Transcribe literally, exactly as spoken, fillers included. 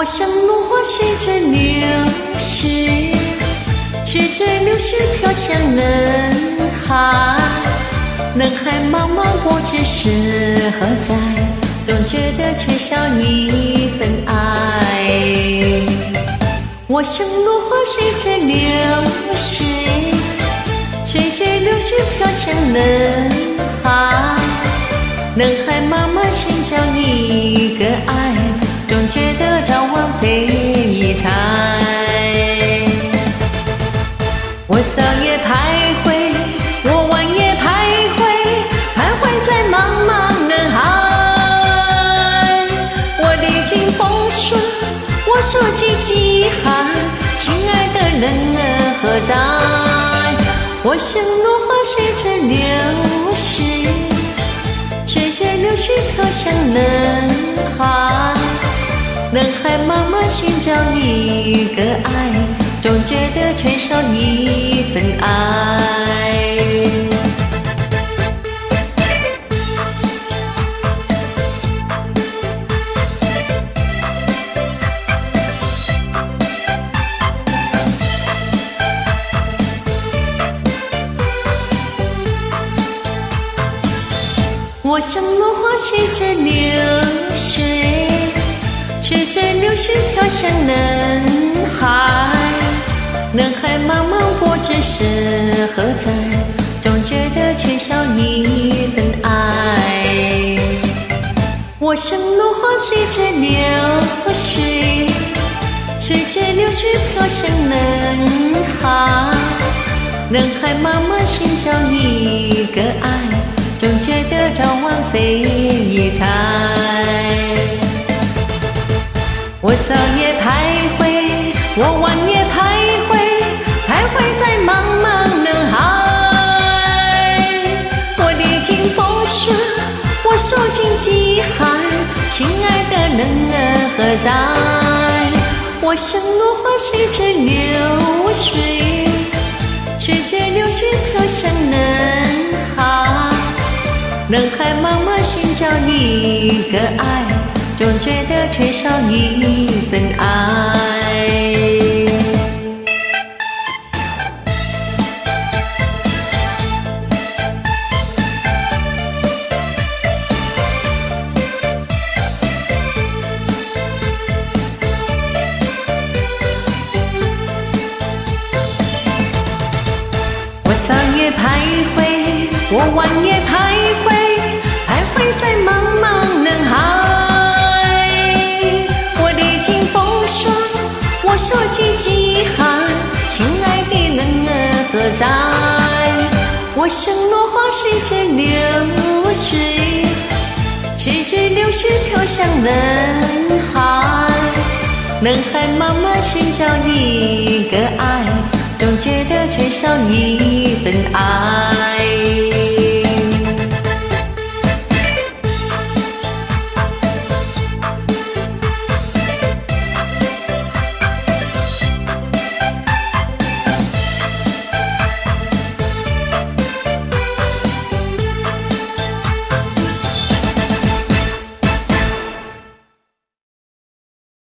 我像落花随着流水，随着流水飘向人海。人海茫茫过去是何在？总觉得缺少一份爱。我像落花随着流水，随着流水飘向人海。人海茫茫寻找一个爱，总觉得朝往非一猜。我早夜徘徊，我晚夜徘徊，徘徊在茫茫人海。我历经风霜，我受尽饥寒，亲爱的人儿何在？我像落花随着流水，随着流水飘向人海。人海茫茫寻找一个爱，总觉得缺少一份爱。我像落花随着流水，随着流水飘向人海。人海茫茫不知是何在，总觉得缺少一份爱。我像落花随着流水，随着流水飘向人海。人海茫茫寻找一个爱，总觉得朝往非一猜。我早夜徘徊，我晚夜徘徊，徘徊在茫茫人海。我历经风霜，我受尽饥寒，亲爱的人儿何在？我像落花随着流水，随着流水飘向人海。人海茫茫寻找一个爱，总觉得缺少一份爱。我早夜徘徊，我晚夜徘徊，徘徊在茫茫人海。我历经风霜，我受尽饥寒，亲爱的人儿何在？我像落花随着流水，随着流水飘向人海。人海茫茫寻找一个爱，总觉得缺少一份爱。